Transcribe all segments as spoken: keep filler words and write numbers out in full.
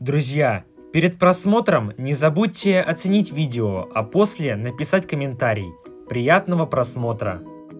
Друзья, перед просмотром не забудьте оценить видео, а после написать комментарий. Приятного просмотра!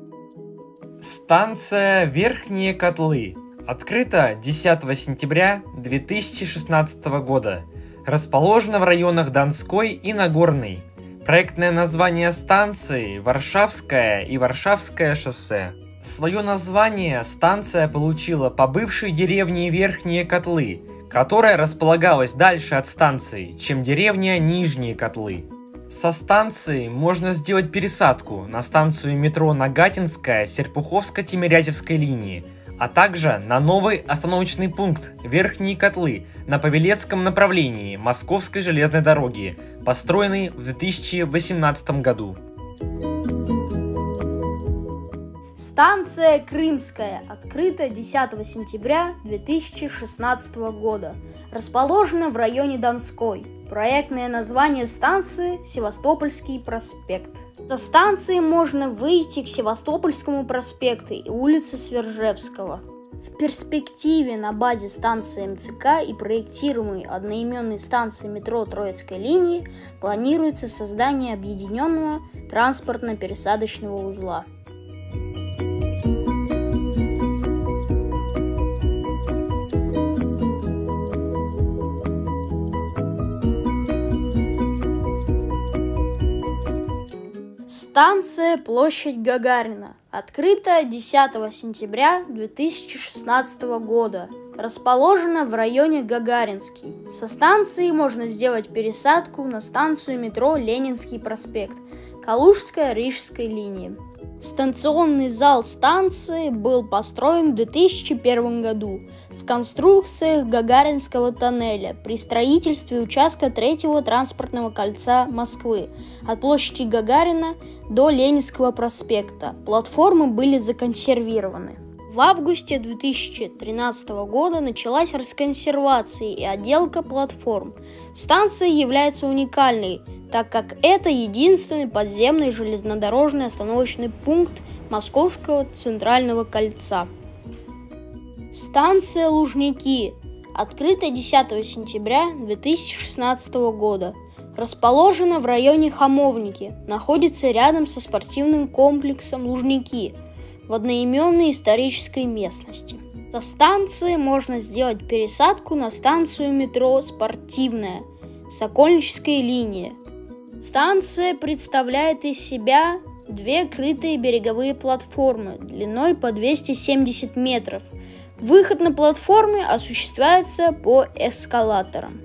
Станция Верхние Котлы открыта десятого сентября две тысячи шестнадцатого года. Расположена в районах Донской и Нагорный. Проектное название станции – Варшавское и Варшавское шоссе. Свое название станция получила по бывшей деревне Верхние Котлы, которая располагалась дальше от станции, чем деревня Нижние Котлы. Со станции можно сделать пересадку на станцию метро Нагатинская Серпуховско-Тимирязевской линии, а также на новый остановочный пункт Верхние Котлы на Павелецком направлении Московской железной дороги, построенный в две тысячи восемнадцатом году. Станция Крымская открыта десятого сентября две тысячи шестнадцатого года. Расположена в районе Донской. Проектное название станции – Севастопольский проспект. Со станции можно выйти к Севастопольскому проспекту и улице Свержевского. В перспективе на базе станции МЦК и проектируемой одноименной станции метро Троицкой линии планируется создание объединенного транспортно-пересадочного узла. Станция Площадь Гагарина открыта десятого сентября две тысячи шестнадцатого года. Расположена в районе Гагаринский. Со станции можно сделать пересадку на станцию метро Ленинский проспект, Калужская Рижской линии. Станционный зал станции был построен в две тысячи первом году в конструкциях Гагаринского тоннеля при строительстве участка третьего транспортного кольца Москвы от площади Гагарина до Ленинского проспекта. Платформы были законсервированы. В августе две тысячи тринадцатого года началась расконсервация и отделка платформ. Станция является уникальной, так как это единственный подземный железнодорожный остановочный пункт Московского центрального кольца. Станция Лужники открыта десятого сентября две тысячи шестнадцатого года. Расположена в районе Хамовники, находится рядом со спортивным комплексом Лужники в одноименной исторической местности. Со станции можно сделать пересадку на станцию метро Спортивная, Сокольническая линия. Станция представляет из себя две крытые береговые платформы длиной по двести семьдесят метров. Выход на платформы осуществляется по эскалаторам.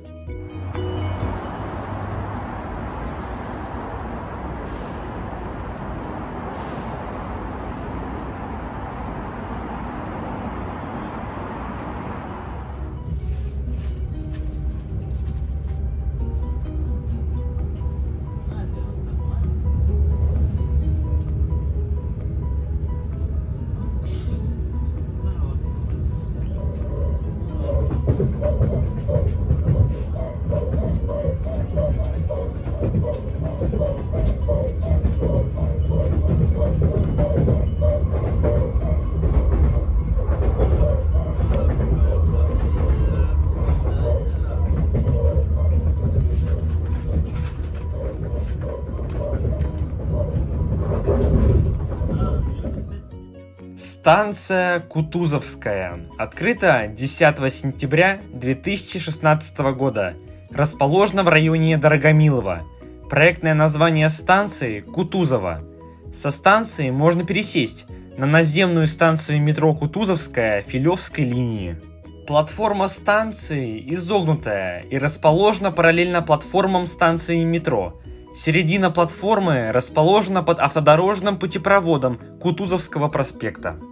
Станция Кутузовская открыта десятого сентября две тысячи шестнадцатого года. Расположена в районе Дорогомилово. Проектное название станции – Кутузова. Со станции можно пересесть на наземную станцию метро Кутузовская Филевской линии. Платформа станции изогнутая и расположена параллельно платформам станции метро. Середина платформы расположена под автодорожным путепроводом Кутузовского проспекта.